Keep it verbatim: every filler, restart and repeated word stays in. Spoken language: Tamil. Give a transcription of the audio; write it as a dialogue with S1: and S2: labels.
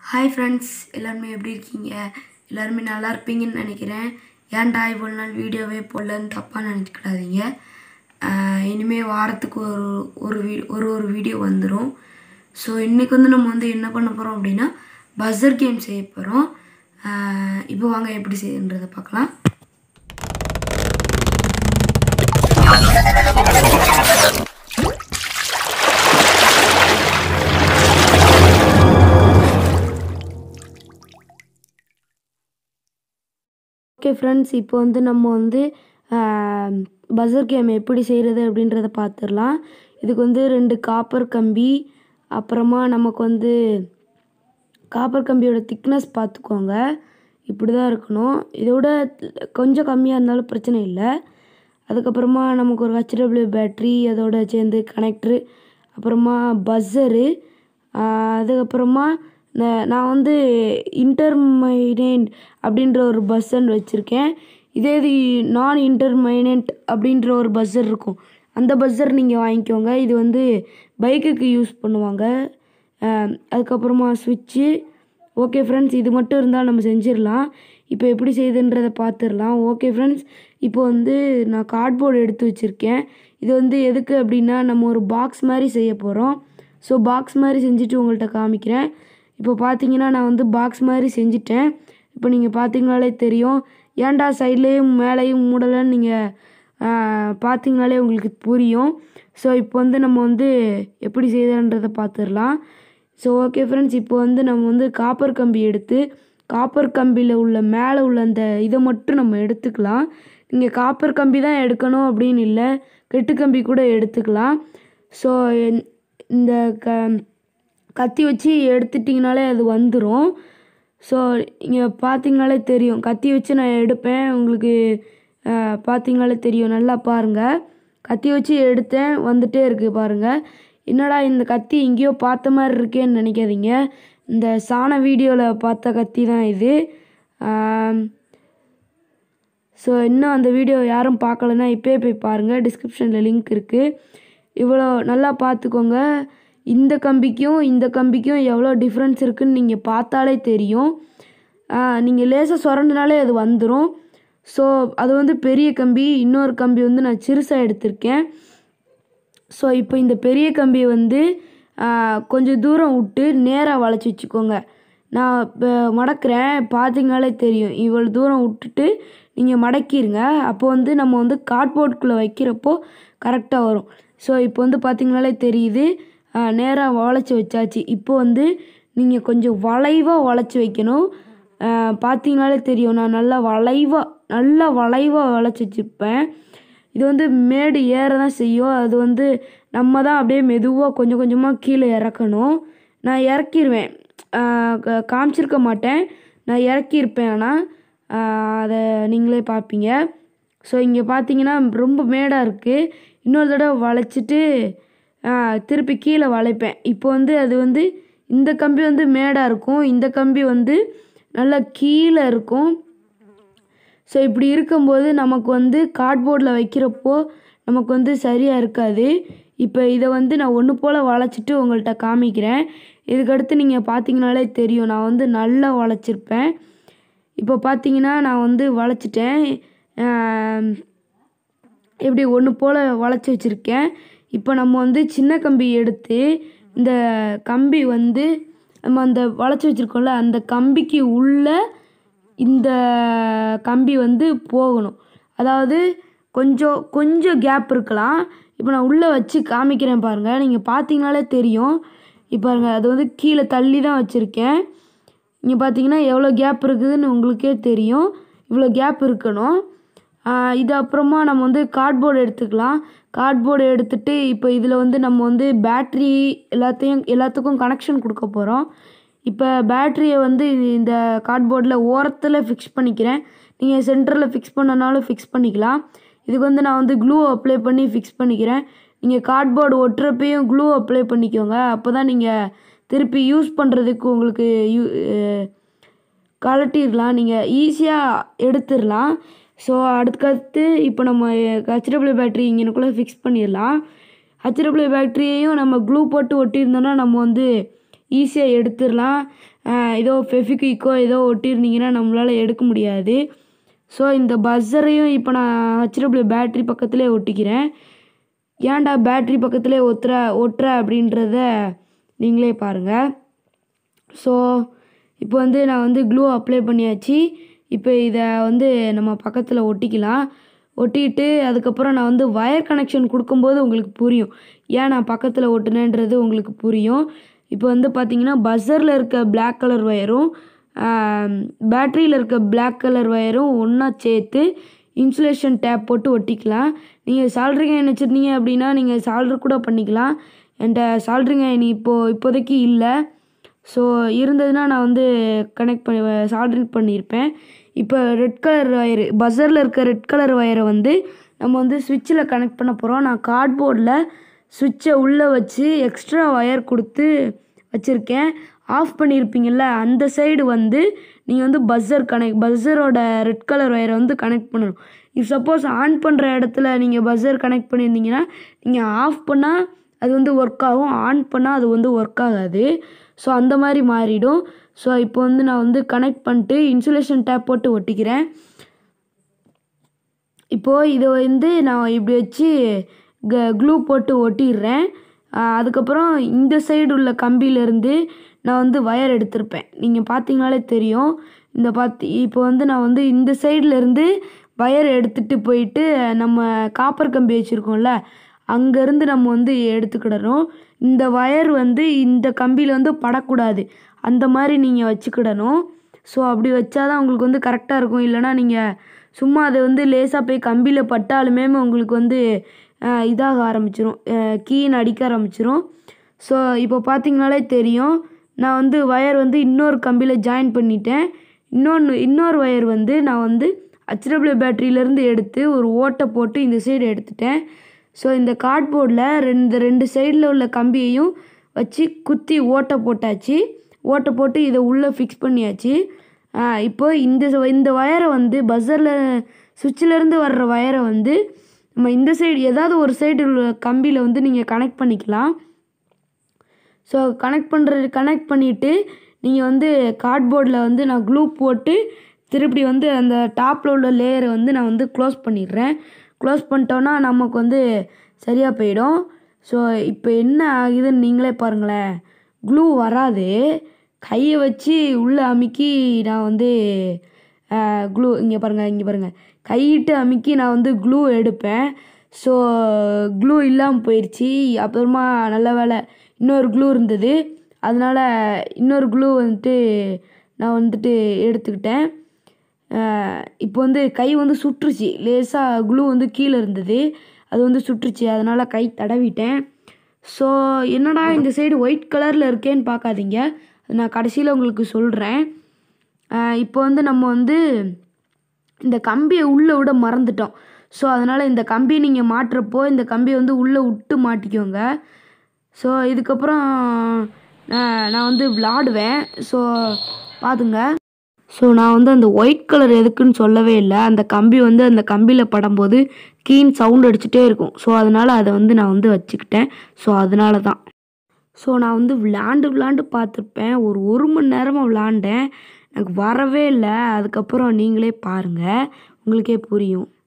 S1: ஹாய் ஃப்ரெண்ட்ஸ், எல்லாருமே எப்படி இருக்கீங்க? எல்லாருமே நல்லா இருப்பீங்கன்னு நினைக்கிறேன். ஏன்டா இவ்வளோ நாள் வீடியோவே போடலன்னு தப்பாக நினச்சிக்கிடாதீங்க. இனிமேல் வாரத்துக்கு ஒரு ஒரு வீ ஒரு ஒரு வீடியோ வந்துடும். ஸோ இன்றைக்கி வந்து நம்ம வந்து என்ன பண்ண போகிறோம் அப்படின்னா பஸர் கேம் செய்ய போகிறோம். இப்போ வாங்க எப்படி செய்யுன்றதை பார்க்கலாம். ஓகே ஃப்ரெண்ட்ஸ், இப்போ வந்து நம்ம வந்து பஸர் கேம் எப்படி செய்கிறது அப்படின்றத பார்த்துடலாம். இதுக்கு வந்து ரெண்டு காப்பர் கம்பி, அப்புறமா நமக்கு வந்து காப்பர் கம்பியோட திக்னஸ் பார்த்துக்கோங்க, இப்படி தான் இருக்கணும். இதோட கொஞ்சம் கம்மியாக இருந்தாலும் பிரச்சனை இல்லை. அதுக்கப்புறமா நமக்கு ஒரு ஹெச்டபிள்யூ பேட்ரி, அதோட சேர்ந்து கனெக்டரு, அப்புறமா பஸரு, அதுக்கப்புறமா நான் வந்து இன்டர்மைனேட் அப்படின்ற ஒரு பஸ்ஸர் வச்சுருக்கேன். இதே இது நான் இன்டர்மைனேட் அப்படின்ற ஒரு பஸ்ஸர் இருக்கும், அந்த பஸ்ஸர் நீங்கள் வாங்கிக்கோங்க. இது வந்து பைக்குக்கு யூஸ் பண்ணுவாங்க. அதுக்கப்புறமா ஸ்விட்சு. ஓகே ஃப்ரெண்ட்ஸ், இது மட்டும் இருந்தால் நம்ம செஞ்சிடலாம். இப்போ எப்படி செய்யுதுன்றதை பார்த்துடலாம். ஓகே ஃப்ரெண்ட்ஸ், இப்போ வந்து நான் கார்ட்போர்டு எடுத்து வச்சுருக்கேன். இது வந்து எதுக்கு அப்படின்னா நம்ம ஒரு பாக்ஸ் மாதிரி செய்ய போகிறோம். ஸோ பாக்ஸ் மாதிரி செஞ்சுட்டு உங்கள்கிட்ட காமிக்கிறேன். இப்போ பார்த்தீங்கன்னா நான் வந்து பாக்ஸ் மாதிரி செஞ்சுட்டேன். இப்போ நீங்கள் பார்த்தீங்கனாலே தெரியும். ஏன்டா சைட்லேயும் மேலேயும் மூடலைன்னு நீங்கள் பார்த்தீங்கனாலே உங்களுக்கு புரியும். ஸோ இப்போ வந்து நம்ம வந்து எப்படி செய்யறன்றதை பார்த்துடலாம். ஸோ ஓகே ஃப்ரெண்ட்ஸ், இப்போ வந்து நம்ம வந்து காப்பர் கம்பி எடுத்து காப்பர் கம்பியில் உள்ள மேலே உள்ள அந்த இதை மட்டும் நம்ம எடுத்துக்கலாம். நீங்கள் காப்பர் கம்பி தான் எடுக்கணும் அப்படின்னு இல்லை, கெட்டு கம்பி கூட எடுத்துக்கலாம். ஸோ இந்த க கத்தி வச்சு எடுத்துட்டிங்கனாலே அது வந்துடும். ஸோ இங்கே பார்த்தீங்கனாலே தெரியும், கத்தி வச்சு நான் எடுப்பேன். உங்களுக்கு பார்த்தீங்கனாலே தெரியும், நல்லா பாருங்கள். கத்தி வச்சு எடுத்தேன், வந்துகிட்டே இருக்குது பாருங்கள். என்னடா இந்த கத்தி எங்கேயோ பார்த்த மாதிரி இருக்கேன்னு நினைக்காதீங்க, இந்த சாண வீடியோவில் பார்த்த கத்தி தான் இது. ஸோ இன்னும் அந்த வீடியோ யாரும் பார்க்கலன்னா இப்போயே போய் பாருங்கள், டிஸ்கிரிப்ஷனில் லிங்க் இருக்குது. இவ்வளோ நல்லா பார்த்துக்கோங்க. இந்த கம்பிக்கும் இந்த கம்பிக்கும் எவ்வளோ டிஃப்ரென்ஸ் இருக்குதுன்னு நீங்கள் பார்த்தாலே தெரியும். நீங்கள் லேசாக சுரண்டினாலே அது வந்துடும். ஸோ அது வந்து பெரிய கம்பி, இன்னொரு கம்பி வந்து நான் சிறுசாக எடுத்திருக்கேன். ஸோ இப்போ இந்த பெரிய கம்பியை வந்து கொஞ்சம் தூரம் விட்டு நேராக வளைச்சி வச்சுக்கோங்க. நான் இப்போ மடக்கிறேன், பார்த்தீங்கனாலே தெரியும். இவ்வளோ தூரம் விட்டுட்டு நீங்கள் மடக்கிடுங்க. அப்போ வந்து நம்ம வந்து கார்ட்போர்டுக்குள்ளே வைக்கிறப்போ கரெக்டாக வரும். ஸோ இப்போ வந்து பார்த்தீங்கனாலே தெரியுது, நேராக வளைச்சி வச்சாச்சு. இப்போ வந்து நீங்கள் கொஞ்சம் வளைவாக வளைச்சி வைக்கணும். பார்த்தீங்கனாலே தெரியும், நான் நல்லா வளைவாக நல்லா வளைவாக வளைச்சி வச்சுருப்பேன். இது வந்து மேடு ஏற தான் செய்யும். அது வந்து நம்ம தான் அப்படியே மெதுவாக கொஞ்சம் கொஞ்சமாக கீழே இறக்கணும். நான் இறக்கிடுவேன், காமிச்சிருக்க மாட்டேன், நான் இறக்கியிருப்பேன். ஆனால் அதை நீங்களே பார்ப்பீங்க. ஸோ இங்கே பார்த்தீங்கன்னா ரொம்ப மேடாக இருக்குது. இன்னொரு தடவை வளைச்சிட்டு திருப்பி கீழே வளைப்பேன். இப்போ வந்து அது வந்து இந்த கம்பி வந்து மேடாக இருக்கும், இந்த கம்பி வந்து நல்லா கீழே இருக்கும். ஸோ இப்படி இருக்கும்போது நமக்கு வந்து கார்ட்போர்டில் வைக்கிறப்போ நமக்கு வந்து சரியாக இருக்காது. இப்போ இதை வந்து நான் ஒன்று போல் வளைச்சிட்டு உங்கள்கிட்ட காமிக்கிறேன். இதுக்கடுத்து நீங்கள் பார்த்தீங்கனாலே தெரியும், நான் வந்து நல்லா வளைச்சிருப்பேன். இப்போ பார்த்தீங்கன்னா நான் வந்து வளைச்சிட்டேன், இப்படி ஒன்று போல் வளைச்சி வச்சுருக்கேன். இப்போ நம்ம வந்து சின்ன கம்பி எடுத்து இந்த கம்பி வந்து நம்ம அந்த வளைச்சி வச்சுருக்கோம்ல, அந்த கம்பிக்கு உள்ள இந்த கம்பி வந்து போகணும். அதாவது கொஞ்சம் கொஞ்சம் கேப் இருக்கலாம். இப்போ நான் உள்ளே வச்சு காமிக்கிறேன் பாருங்கள், நீங்கள் பார்த்தீங்கனாலே தெரியும். இப்போ பாருங்கள், அது வந்து கீழே தள்ளி தான் வச்சுருக்கேன். இங்கே பார்த்தீங்கன்னா எவ்வளோ கேப் இருக்குதுன்னு உங்களுக்கே தெரியும். இவ்வளோ கேப் இருக்கணும். இது அப்புறமா நம்ம வந்து கார்ட்போர்டு எடுத்துக்கலாம். கார்ட்போர்டு எடுத்துகிட்டு இப்போ இதில் வந்து நம்ம வந்து பேட்ரி எல்லாத்தையும் எல்லாத்துக்கும் கனெக்ஷன் கொடுக்க போகிறோம். இப்போ பேட்ரியை வந்து இந்த கார்ட்போர்டில் ஓரத்தில் ஃபிக்ஸ் பண்ணிக்கிறேன். நீங்கள் சென்டரில் ஃபிக்ஸ் பண்ணனாலும் ஃபிக்ஸ் பண்ணிக்கலாம். இதுக்கு வந்து நான் வந்து க்ளூ அப்ளை பண்ணி ஃபிக்ஸ் பண்ணிக்கிறேன். நீங்கள் கார்ட்போர்டு ஒட்டுறப்பையும் க்ளூ அப்ளை பண்ணிக்கோங்க, அப்போ தான் நீங்கள் திருப்பி யூஸ் பண்ணுறதுக்கு உங்களுக்கு யூ கழட்டிடலாம், நீங்கள் ஈஸியாக எடுத்துடலாம். ஸோ அடுத்தடுத்து இப்போ நம்ம ஹெச்டபிள்யூ பேட்ரி இங்கனுக்குள்ளே ஃபிக்ஸ் பண்ணிடலாம். ஹெச்டபிள்யூ பேட்ரியையும் நம்ம க்ளூ போட்டு ஒட்டியிருந்தோன்னா நம்ம வந்து ஈஸியாக எடுத்துடலாம். ஏதோ ஃபெவிக்விக்கோ ஏதோ ஒட்டியிருந்தீங்கன்னா நம்மளால் எடுக்க முடியாது. ஸோ இந்த பஸ்ஸரையும் இப்போ நான் ஹெச்டபிள்யூ பேட்ரி பக்கத்துலேயே ஒட்டிக்கிறேன். ஏன்டா பேட்ரி பக்கத்துலேயே ஒத்துற ஒட்டுற அப்படின்றத நீங்களே பாருங்கள். ஸோ இப்போ வந்து நான் வந்து க்ளூ அப்ளை பண்ணியாச்சு. இப்போ இதை வந்து நம்ம பக்கத்தில் ஒட்டிக்கலாம். ஒட்டிட்டு அதுக்கப்புறம் நான் வந்து வயர் கனெக்ஷன் கொடுக்கும்போது உங்களுக்கு புரியும், ஏன் நான் பக்கத்தில் ஒட்டுனேன்றது உங்களுக்கு புரியும். இப்போ வந்து பார்த்தீங்கன்னா பஸ்ஸரில் இருக்க பிளாக் கலர் ஒயரும் பேட்டரியில் இருக்க பிளாக் கலர் ஒயரும் ஒன்றா சேர்த்து இன்சுலேஷன் டேப் போட்டு ஒட்டிக்கலாம். நீங்கள் சால்ட்ரிங் அயன் வச்சுருந்தீங்க அப்படின்னா நீங்கள் சால்ட்ரு கூட பண்ணிக்கலாம். என்கிட்ட சால்ட்ரிங் அயன் இப்போது இப்போதைக்கு இல்லை. ஸோ இருந்ததுன்னா நான் வந்து கனெக்ட் பண்ணி சால்ட்ரிங் பண்ணியிருப்பேன். இப்போ ரெட் கலர் ஒயரு பஸ்ஸரில் இருக்க ரெட் கலர் ஒயரை வந்து நம்ம வந்து ஸ்விட்சில் கனெக்ட் பண்ண போகிறோம். நான் கார்ட்போர்டில் ஸ்விட்சை உள்ளே வச்சு எக்ஸ்ட்ரா ஒயர் கொடுத்து வச்சுருக்கேன். ஆஃப் பண்ணியிருப்பீங்கள்ல அந்த சைடு வந்து நீங்கள் வந்து பஸ்ஸர் கனெக்ட் பஸ்ஸரோட ரெட் கலர் ஒயரை வந்து கனெக்ட் பண்ணணும். இஃப் சப்போஸ் ஆன் பண்ணுற இடத்துல நீங்கள் பஸ்ஸர் கனெக்ட் பண்ணியிருந்தீங்கன்னா நீங்கள் ஆஃப் பண்ணால் அது வந்து ஒர்க் ஆகும், ஆன் பண்ணால் அது வந்து ஒர்க் ஆகாது. ஸோ அந்த மாதிரி மாறிடும். ஸோ இப்போ வந்து நான் வந்து கனெக்ட் பண்ணிட்டு இன்சுலேஷன் டேப் போட்டு ஒட்டிக்கிறேன். இப்போது இதை வந்து நான் இப்படி வச்சு க க்ளூ போட்டு ஒட்டிடுறேன். அதுக்கப்புறம் இந்த சைடு உள்ள கம்பியிலேருந்து நான் வந்து வயர் எடுத்திருப்பேன். நீங்கள் பார்த்தீங்கனாலே தெரியும். இந்த பார்த்து இப்போ வந்து நான் வந்து இந்த சைட்லேருந்து வயர் எடுத்துகிட்டு போயிட்டு நம்ம காப்பர் கம்பி வச்சுருக்கோம்ல அங்கேருந்து நம்ம வந்து எடுத்துக்கிடணும். இந்த வயர் வந்து இந்த கம்பியில் வந்து படக்கூடாது, அந்த மாதிரி நீங்கள் வச்சுக்கிடணும். ஸோ அப்படி வச்சா தான் உங்களுக்கு வந்து கரெக்டாக இருக்கும். இல்லைனா நீங்கள் சும்மா அதை வந்து லேசாக போய் கம்பியில் பட்டாலுமே உங்களுக்கு வந்து இதாக ஆரம்பிச்சிரும், கீன்னு அடிக்க ஆரம்பிச்சிரும். ஸோ இப்போ பார்த்தீங்கனாலே தெரியும், நான் வந்து வயர் வந்து இன்னொரு கம்பியில் ஜாயின் பண்ணிட்டேன். இன்னொன்று இன்னொரு வயர் வந்து நான் வந்து ஹெச்டபிள்யூ பேட்டரியிலேருந்து எடுத்து ஒரு ஓட்டை போட்டு இந்த சைடு எடுத்துட்டேன். ஸோ இந்த கார்ட்போர்டில் ரெண்டு ரெண்டு சைடில் உள்ள கம்பியையும் வச்சு குத்தி ஓட்டை போட்டாச்சு. ஓட்டை போட்டு இதை உள்ளே ஃபிக்ஸ் பண்ணியாச்சு. இப்போ இந்த இந்த வயரை வந்து பஸ்ஸரில் சுவிட்சிலேருந்து வர்ற வயரை வந்து நம்ம இந்த சைடு ஏதாவது ஒரு சைடு உள்ள கம்பியில் வந்து நீங்கள் கனெக்ட் பண்ணிக்கலாம். ஸோ கனெக்ட் பண்ணுறது கனெக்ட் பண்ணிவிட்டு நீங்கள் வந்து கார்ட்போர்டில் வந்து நான் க்ளூ போட்டு திருப்பி வந்து அந்த டாப்பில் உள்ள லேயரை வந்து நான் வந்து க்ளோஸ் பண்ணிடுறேன். க்ளோஸ் பண்ணிட்டோன்னா நமக்கு வந்து சரியாக போயிடும். ஸோ இப்போ என்ன ஆகுதுன்னு நீங்களே பாருங்களேன், க்ளூ வராது. கையை வச்சு உள்ளே அமுக்கி நான் வந்து க்ளூ இங்கே பாருங்கள் இங்கே பாருங்கள் கையிட்டு அமுக்கி நான் வந்து க்ளூ எடுப்பேன். ஸோ க்ளூ இல்லாமல் போயிடுச்சு. அப்புறமா நல்ல வேலை இன்னொரு க்ளூ இருந்தது, அதனால் இன்னொரு க்ளூ வந்துட்டு நான் வந்துட்டு எடுத்துக்கிட்டேன். இப்போ வந்து கை வந்து சுற்றுச்சு, லேசாக க்ளூ வந்து கீழே இருந்தது, அது வந்து சுற்றுச்சு, அதனால் கை தடவிட்டேன். ஸோ என்னடா இந்த சைடு ஒயிட் கலரில் இருக்கேன்னு பார்க்காதீங்க, நான் கடைசியில் உங்களுக்கு சொல்கிறேன். இப்போ வந்து நம்ம வந்து இந்த கம்பியை உள்ளே விட மறந்துட்டோம். ஸோ அதனால் இந்த கம்பியை நீங்கள் மாட்டுறப்போ இந்த கம்பியை வந்து உள்ளே விட்டு மாட்டிக்கோங்க. ஸோ இதுக்கப்புறம் நான் வந்து விளாடுவேன். ஸோ பார்த்துங்க. ஸோ நான் வந்து அந்த ஒயிட் கலர் எதுக்குன்னு சொல்லவே இல்லை. அந்த கம்பி வந்து அந்த கம்பியில் படும்போது கீன் சவுண்ட் அடிச்சுட்டே இருக்கும். ஸோ அதனால் அதை வந்து நான் வந்து வச்சுக்கிட்டேன். ஸோ அதனால தான். ஸோ நான் வந்து விளாண்டு விளாண்டு பார்த்துருப்பேன். ஒரு ஒரு மணி நேரமாக விளாண்டேன், எனக்கு வரவே இல்லை. அதுக்கப்புறம் நீங்களே பாருங்கள், உங்களுக்கே புரியும்.